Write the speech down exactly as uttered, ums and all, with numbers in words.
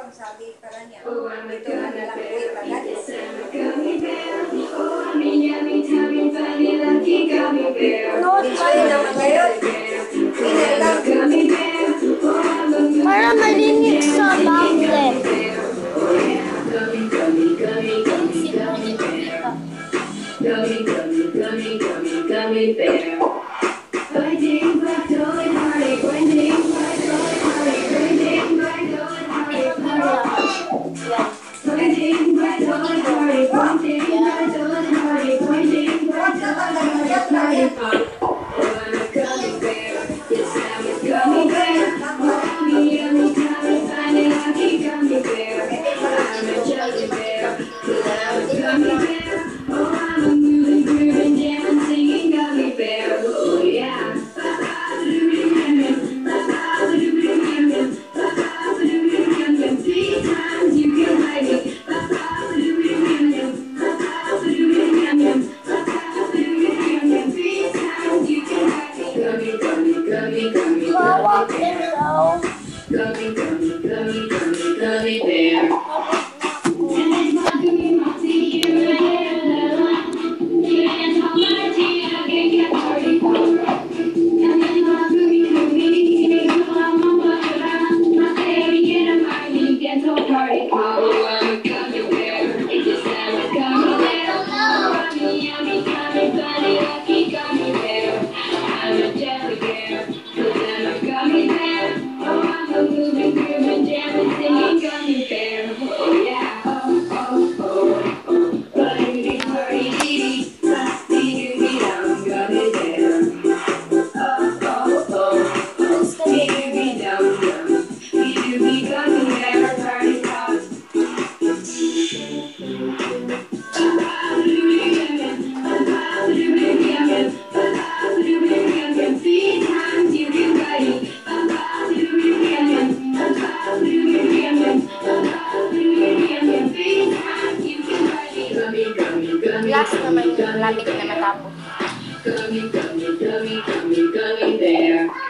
sabi pa niya, dito na lang po itagal. Enjoy naman ngayon. Winner lang. Para malinis sa tablet. Gummy, gummy, gummy, gummy, gummy bear. Finding black doll and heartache, finding black doll and heartache, finding black doll and heartache, finding black doll and heartache, finding black doll and heartache, finding black doll and heartache, heartache. Oh, I'm a gummy bear. Yes, I'm a gummy bear. Yummy, yummy, gummy, finding lucky gummy bear. I'm a jelly bear. 'Cause I'm a gummy bear. Oh, I'm a moving, grooving, jamming, singing gummy bear. Oh, yeah. Three times you can hide me. Three times you can hide me. Gummy, gummy, gummy, gummy, Bawak gummy din bear. daw. Gummy, gummy, gummy, gummy, gummy bear. Last naman yung lamig na matapos. Gummy, gummy, gummy, gummy, gummy bear.